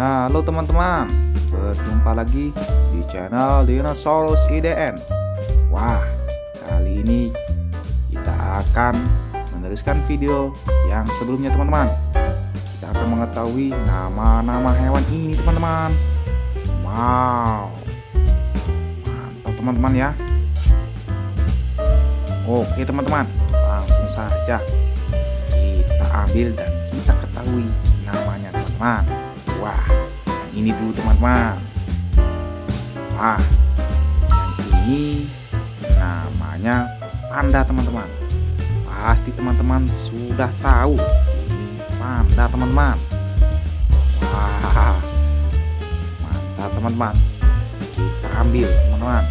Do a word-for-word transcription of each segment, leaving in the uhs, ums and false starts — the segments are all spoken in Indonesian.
Halo teman-teman, berjumpa lagi di channel Dinosaurus I D N. Wah, kali ini kita akan meneruskan video yang sebelumnya teman-teman. Kita akan mengetahui nama-nama hewan ini teman-teman. Wow, mantap teman-teman ya. Oke teman-teman, langsung saja kita ambil dan kita ketahui namanya teman-teman. Wah, yang ini dulu teman-teman. Wah, yang ini namanya panda teman-teman. Pasti teman-teman sudah tahu ini panda teman-teman. Wah, mantap teman-teman. Kita ambil teman-teman.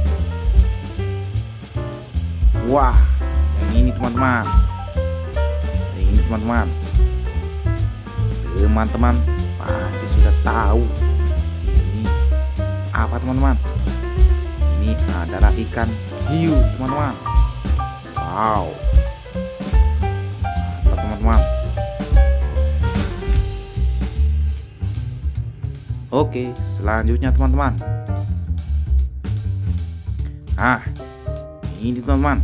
Wah, yang ini teman-teman. Yang ini teman-teman. Teman-teman pasti sudah tahu ini apa teman-teman. Ini adalah ikan hiu teman-teman. Wow, mantap teman-teman. Oke, selanjutnya teman-teman. Nah, ini teman-teman.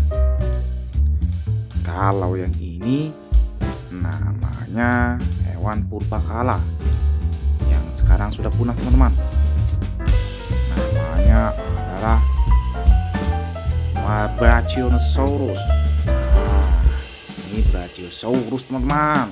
Kalau yang ini namanya hewan purbakala yang sekarang sudah punah teman-teman. Namanya adalah Brachiosaurus. Nah, ini Brachiosaurus teman-teman.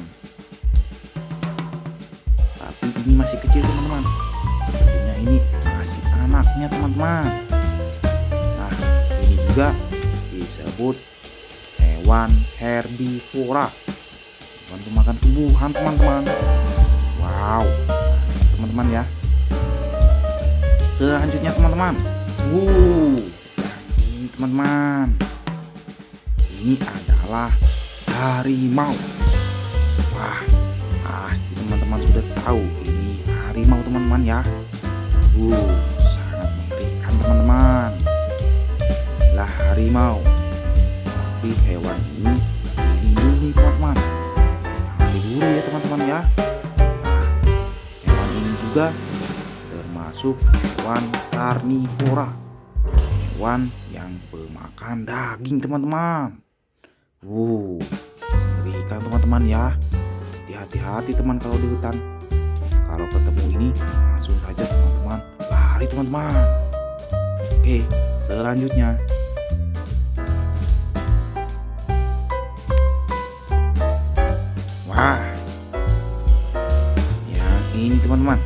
Tapi ini masih kecil teman-teman. Sepertinya ini masih anaknya teman-teman. Nah, ini juga disebut hewan herbivora, hewan pemakan tumbuhan teman-teman. Wow, teman-teman ya. Selanjutnya teman-teman. Wow, ini teman-teman. Ini adalah harimau. Wah, pasti teman-teman sudah tahu ini harimau teman-teman ya. Wow, sangat mengerikan teman-teman. Lah harimau. Tapi hewan ini dilindungi teman-teman. Jangan diburu ya teman-teman ya. Nah, hewan ini juga termasuk hewan karnivora, hewan yang pemakan daging teman-teman. Wow, mengerikan teman-teman ya. Hati-hati teman kalau di hutan. Kalau ketemu ini langsung saja teman-teman lari teman-teman. Oke, selanjutnya. Wah, yang ini teman-teman.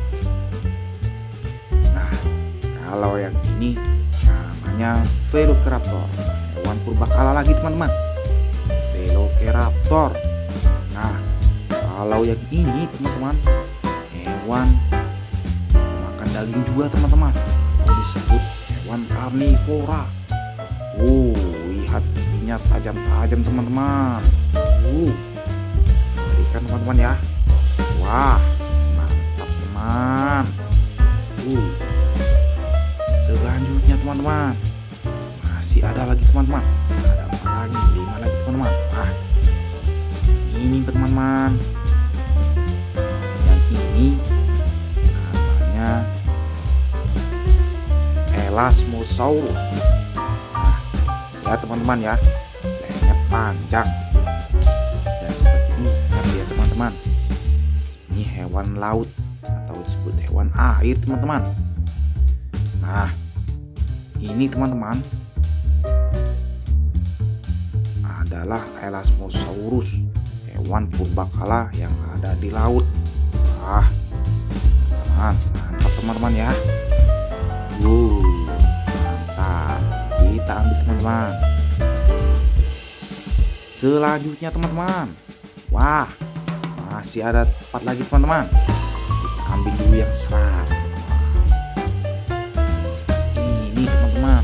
Nah, kalau yang ini namanya Velociraptor, hewan purbakala lagi teman-teman. Velociraptor. Nah, kalau yang ini teman-teman, hewan makan daging juga teman-teman. Atau disebut hewan karnivora. Wow, lihat giginya tajam-tajam teman-teman. Uh, mengerikan teman-teman ya. Wah, mantap teman. Uh, selanjutnya teman-teman, masih ada lagi teman-teman. Ada apa lagi? Lima lagi teman-teman. Wah, ini teman-teman. Yang ini namanya Elasmosaurus. Nah, ya teman-teman ya, lehernya panjang dan seperti ini kan ya teman-teman. Ini hewan laut atau disebut hewan air teman-teman. Nah, ini teman-teman adalah Elasmosaurus, hewan purbakala yang ada di laut. Ah, teman, mantap teman-teman ya. Wow, mantap. Kita ambil teman-teman. Selanjutnya teman-teman. Wah, masih ada empat lagi teman-teman. Kita ambil dulu yang serat. Ini teman-teman.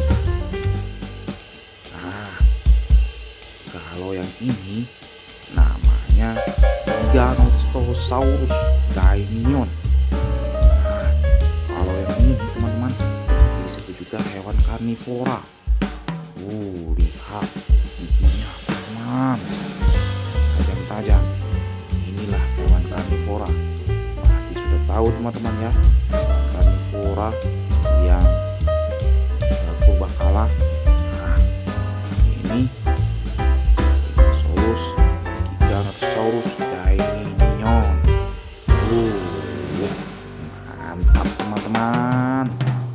Nah, kalau yang ini namanya Giganotosaurus daimyon. Nah, kalau yang ini teman-teman disebut juga hewan karnivora. Uh, lihat giginya teman-teman, tajam-tajam. Inilah hewan karnivora. Pasti sudah tahu tahu teman-teman ya, karnivora yang purbakala. Nah, ini Dinosaurus Giganotosaurus Daiminion. Uh, mantap teman-teman.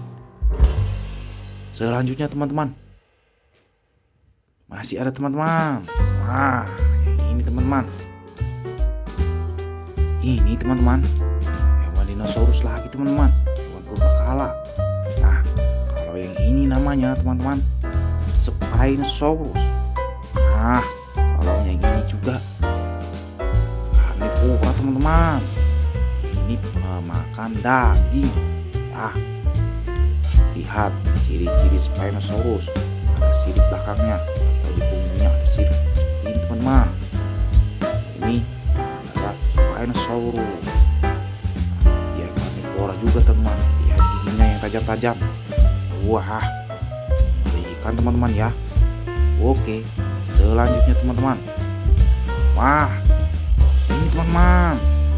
Selanjutnya teman-teman, masih ada teman-teman. Wah, ini teman-teman. Ini teman-teman, hewan dinosaurus lagi teman-teman, hewan purbakala. Nah, kalau yang ini namanya teman-teman Spinosaurus. Nah, kalau yang ini juga karnivora teman-teman. Ini memakan daging. Ah, lihat ciri-ciri Spinosaurus, ada sirip belakangnya atau di punggungnya ada sirip. Ini teman-teman, ini adalah Spinosaurus. Dia karnivora juga teman-teman. Lihat giginya yang tajam-tajam. Wah, mengerikan teman-teman ya. Oke, selanjutnya teman-teman. Wah, ini teman-teman.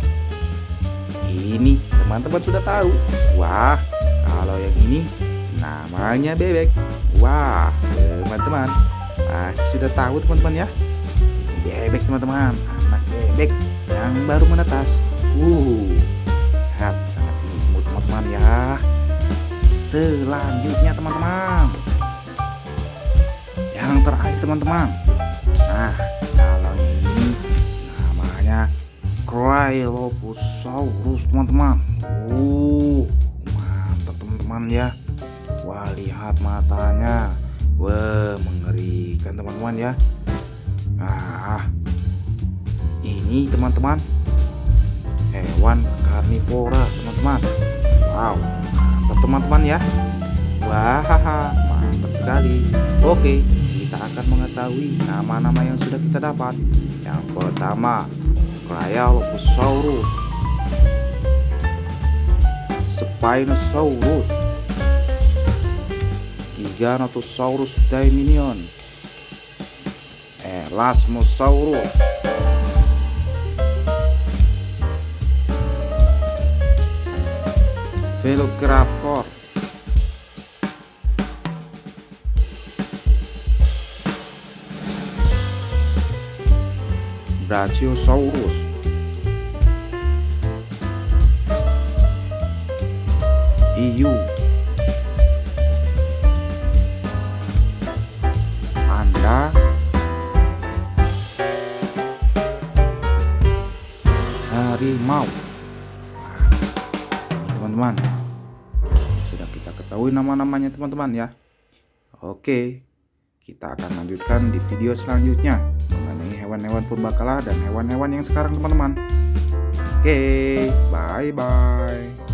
Ini teman-teman sudah tahu. Wah, kalau yang ini namanya bebek. Wah, teman-teman pasti sudah tahu teman-teman ya. Bebek teman-teman, anak bebek yang baru menetas. Uh, lihat sangat imut teman-teman ya. Selanjutnya teman-teman, yang terakhir teman-teman. Nah, kalau ini namanya Cryolophosaurus teman-teman. Uh, mantap teman-teman ya. Wah, lihat matanya. Wah, mengerikan teman-teman ya. Nah, ini teman-teman hewan karnivora teman-teman. Wow, mantap teman-teman ya. Wah, mantap sekali. Oke, kita akan mengetahui nama-nama yang sudah kita dapat. Yang pertama, Cryolophosaurus, Spinosaurus, Giganotosaurus Daiminion, Elasmosaurus, Velociraptor, Brachiosaurus, Hiu, panda, harimau. Teman-teman, sudah kita ketahui nama-namanya teman-teman ya. Oke, kita akan lanjutkan di video selanjutnya mengenai hewan-hewan purbakala dan hewan-hewan yang sekarang teman-teman. Oke, bye bye.